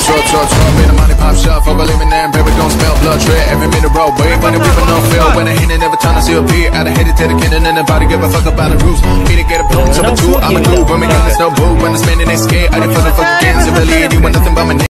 Been a money pop shop, for believing there, and baby don't spell blood tread. Every minute roll, wait, when the people don't feel. When I hit it, every time I see a beat, I done hit it to the kid and nobody give a fuck about the rules. Need to get a boom, so I'm a two, I'm a glue. When we got this no boo, when the spending they scared, I didn't feel the fucking kids, if really anyone nothing but my name.